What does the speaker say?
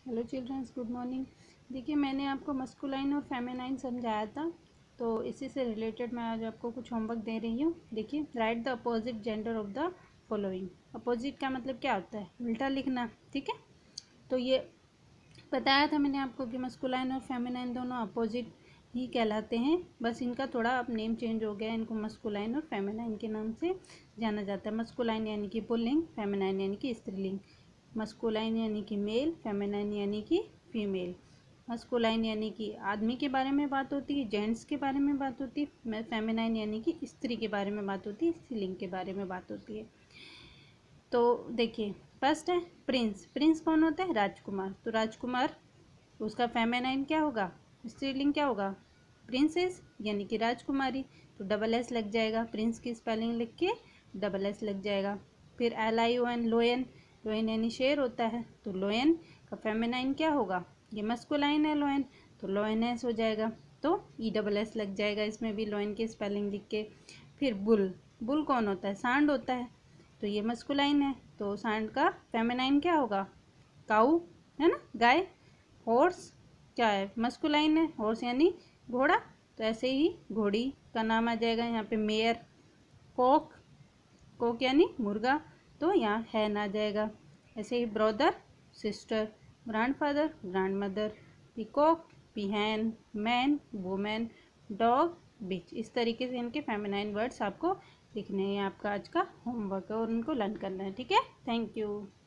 Hello children's, good morning. देखिए, मैंने आपको मस्कुलाइन और फेमिनाइन समझाया था, तो इसी से रिलेटेड मैं आज आपको कुछ होमवर्क दे रही हूँ। देखिए, write the opposite gender of the following. Opposite का मतलब क्या होता है? उल्टा लिखना। ठीक है, तो ये बताया था मैंने आपको कि मस्कुलाइन और फेमिनाइन दोनों अपोजिट ही कहलाते हैं, बस इनका थोड़ा अब नेम चेंज हो गया। इनको मस्कुलाइन और फेमिनाइन के नाम से जाना जाता है। मस्कुलाइन यानी कि पुल्लिंग, फेमिनाइन यानी कि स्त्रीलिंग। मस्कुलाइन यानी कि मेल, फेमिनाइन यानी कि फीमेल। मस्कुलाइन यानी कि आदमी के बारे में बात होती है, जेंट्स के बारे में बात होती है। फेमिनाइन यानी कि स्त्री के बारे में बात होती है, स्त्रीलिंग के बारे में बात होती है। तो देखिए, फर्स्ट है प्रिंस। प्रिंस कौन होता है? राजकुमार। तो राजकुमार, उसका फेमिनाइन क्या होगा? स्त्रीलिंग क्या होगा? प्रिंसेस यानी कि राजकुमारी। तो डबल एस लग जाएगा, प्रिंस की स्पेलिंग लिख के डबल एस लग जाएगा। फिर LION, लोयन। लोयन यानी शेर होता है, तो लोयन का फेमिनाइन क्या होगा? ये मस्कुलाइन है लोयन, तो लोयनेस हो जाएगा। तो ESS लग जाएगा इसमें भी, लोयन की स्पेलिंग लिख के। फिर बुल। बुल कौन होता है? सांड होता है, तो ये मस्कुलाइन है, तो सांड का फेमिनाइन क्या होगा? काऊ, है ना, गाय। हॉर्स क्या है? मस्कुलाइन है, हॉर्स यानी घोड़ा, तो ऐसे ही घोड़ी का नाम आ जाएगा यहाँ पे मेयर। कॉक, कॉक यानी मुर्गा, तो यहाँ हैन आ जाएगा। ऐसे ही brother, sister, grandfather, grandmother, peacock, peahen, man, women, dog, bitch. इस तरीके से इनके फेमिनाइन वर्ड्स आपको लिखने हैं। आपका आज का होमवर्क है और उनको लर्न करना है। ठीक है, थैंक यू।